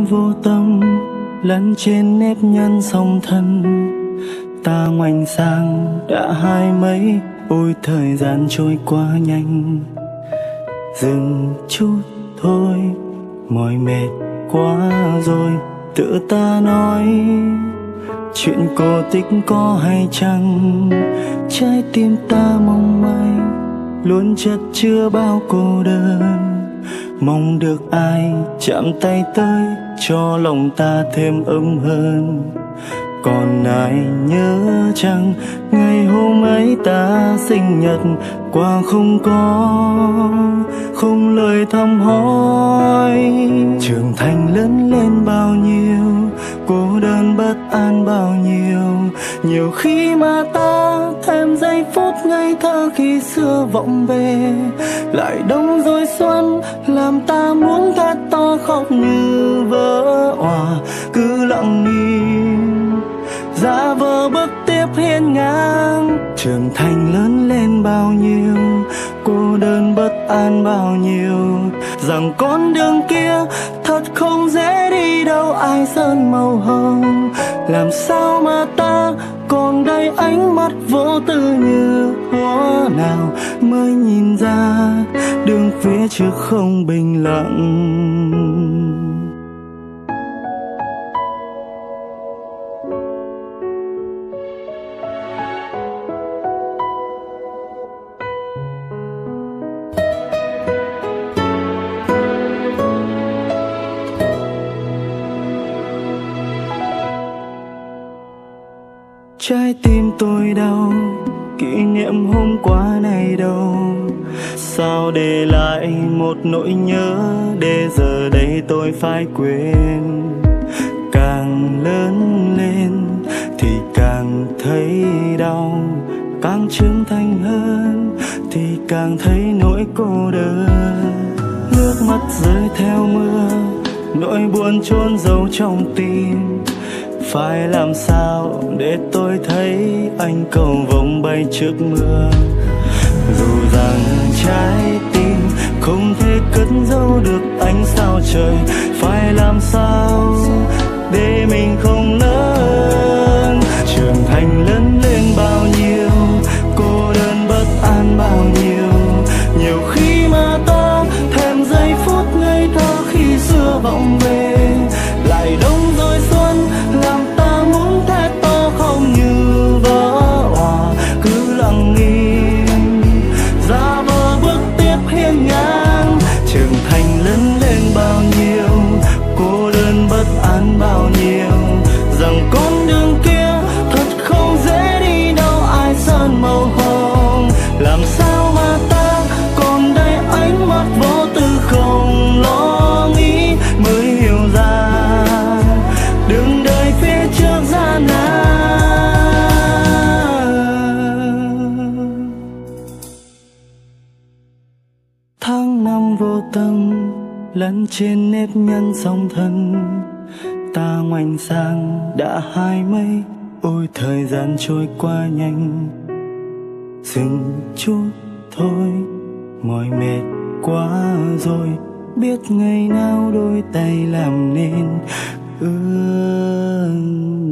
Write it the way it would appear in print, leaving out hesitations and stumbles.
năm vô tâm lẫn trên nếp nhăn song thân, ta ngoảnh sang đã hai mấy, ôi thời gian trôi qua nhanh. Dừng chút thôi, mỏi mệt quá rồi, tự ta nói chuyện cổ tích có hay chăng. Trái tim ta mong manh luôn chất chứa bao cô đơn, mong được ai chạm tay tới cho lòng ta thêm ấm hơn. Còn ai nhớ chăng ngày hôm ấy ta sinh nhật, quà không có, không lời thăm hỏi. Trưởng thành lớn lên bao nhiêu, cô đơn bất an bao nhiêu. Nhiều khi mà ta thêm giây phút ngây thơ khi xưa vọng về, lại đông rồi xuân làm ta muốn thét to khóc như vỡ òa. Cứ lặng im giả vờ bước tiếp hiên ngang. Trưởng thành lớn lên bao nhiêu, cô đơn bất an bao nhiêu. Rằng con đường kia thật không dễ đi đâu, ai sơn màu hồng. Làm sao mà ta còn đây ánh mắt vô tư như hoa nào mới nhìn ra đường phía trước không bình lặng. Trái tim tôi đau, kỷ niệm hôm qua này đâu. Sao để lại một nỗi nhớ để giờ đây tôi phải quên. Càng lớn lên thì càng thấy đau, càng trưởng thành hơn thì càng thấy nỗi cô đơn. Nước mắt rơi theo mưa, nỗi buồn chôn giấu trong tim. Phải làm sao để tôi thấy anh cầu vồng bay trước mưa. Dù rằng trái tim không thể cất giấu được ánh sao trời. Phải làm sao để mình không lớn. Trưởng thành lớn lên bao nhiêu, cô đơn bất an bao nhiêu. Nhiều khi mà ta thêm giây phút ngây thơ khi xưa vọng về, lại đông rồi xuân làm ta muốn thét to không như vỡ òa. Cứ lặng im ra vờ bước tiếp hiên ngang. Trưởng thành lớn lên bao nhiêu, cô đơn bất an bao nhiêu. Rằng con đường kia thật không dễ đi đâu, ai sơn màu hồng. Làm sao mà ta còn đây ánh mắt vô tư không lo nghĩ, mới hiểu ra đường đời phía trước gian nan. Tháng năm vô tâm lẫn trên nếp nhăn song thân, ta ngoảnh sang đã hai mấy, ôi thời gian trôi qua nhanh. Dừng chút thôi, mỏi mệt quá rồi, biết ngày nào đôi tay làm nên ước